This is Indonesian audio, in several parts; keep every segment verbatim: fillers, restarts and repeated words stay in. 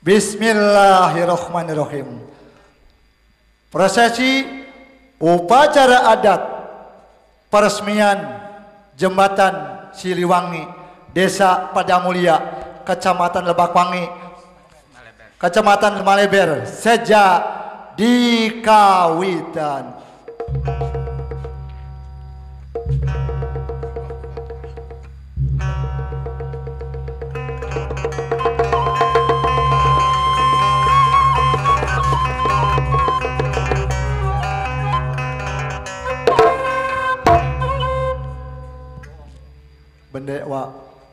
Bismillahirrahmanirrahim. Prosesi upacara adat peresmian Jembatan Siliwangi, Desa Padamulya, Kecamatan Lebakwangi, Kecamatan Maleber, sejak dikawitan. Bendewa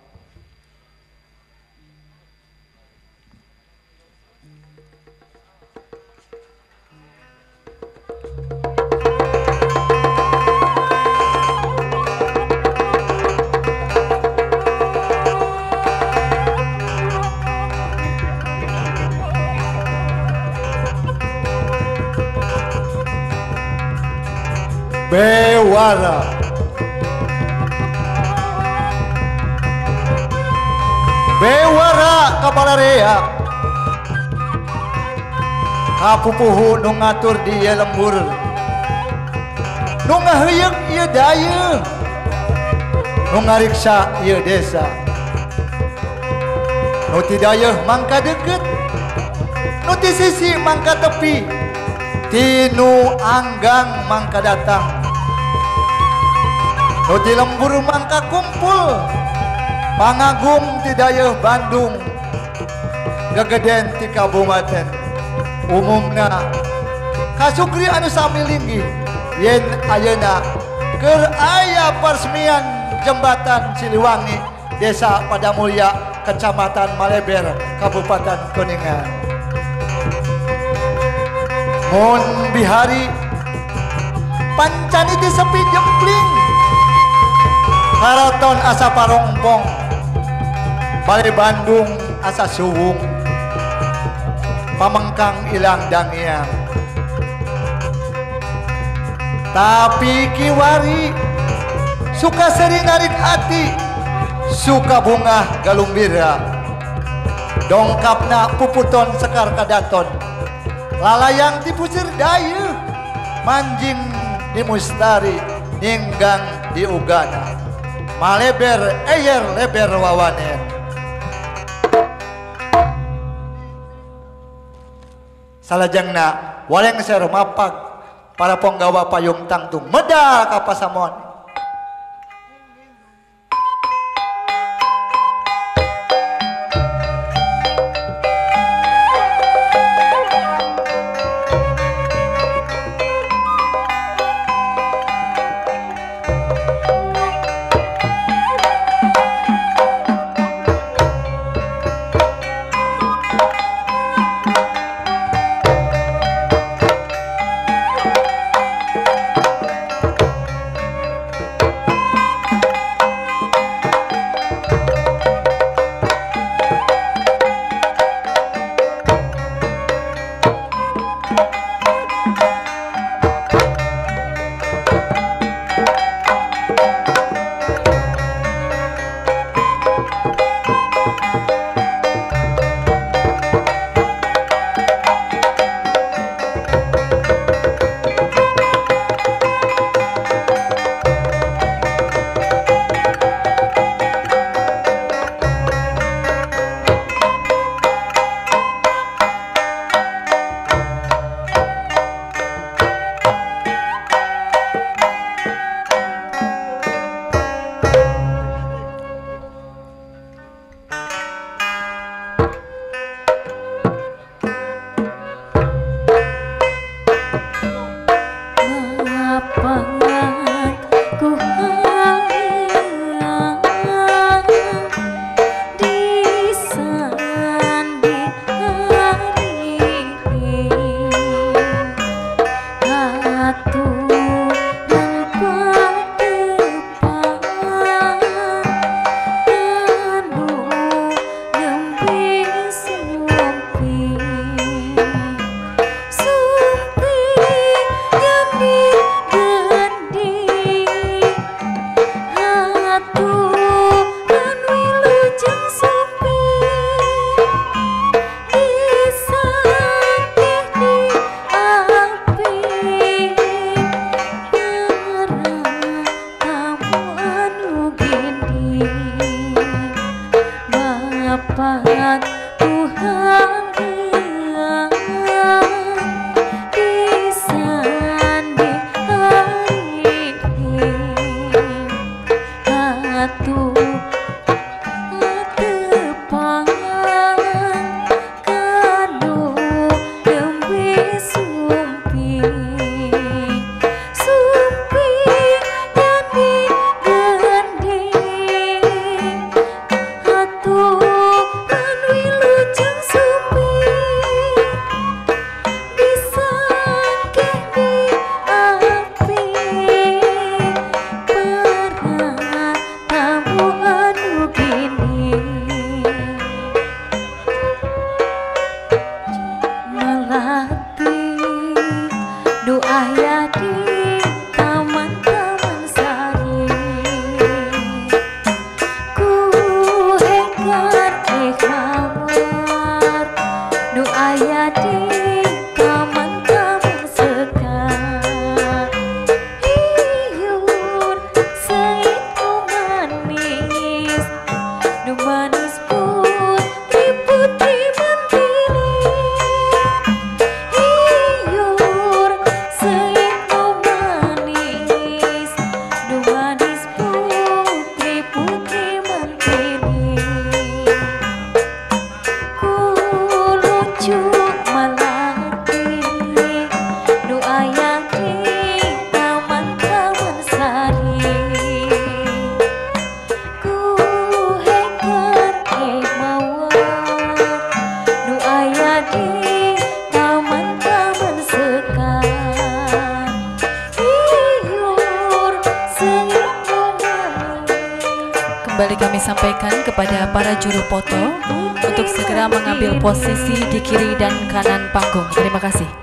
Bewara Bewara kabalarea kapupuhu nu ngatur di ieu lembur nu ngaheuyeuh ieu dayeuh nu ngariksa ieu desa nu ti dayeuh mangka deukeut nu ti sisi mangka tepi tinu anggang mangka datang nu ti lembur mangka kumpul pangagum ti dayeuh Bandung gegeden ti kabupaten umumna kasukri anu sami linggih yen ayeuna keur aya peresmian Jembatan Siliwangi Desa Padamulya Kecamatan Maleber Kabupaten Kuningan. Mun bihari pancani ti sepi jempling karaton asa parongpong bale Bandung asa suwung pamengkang ilang dangiang tapi kiwari suka sering narik hati suka bunga galumbira dongkapna puputon sekar kadaton lalayang dipusir dayeuh manjing di mustari ninggang di ugana Maleber eyer leber wawanen. Salajengna waleng ser mapag para penggawa payung tangtung medal ka pasamon. dapat Tuhan kembali kami sampaikan kepada para juru foto untuk segera mengambil posisi di kiri dan kanan panggung. Terima kasih.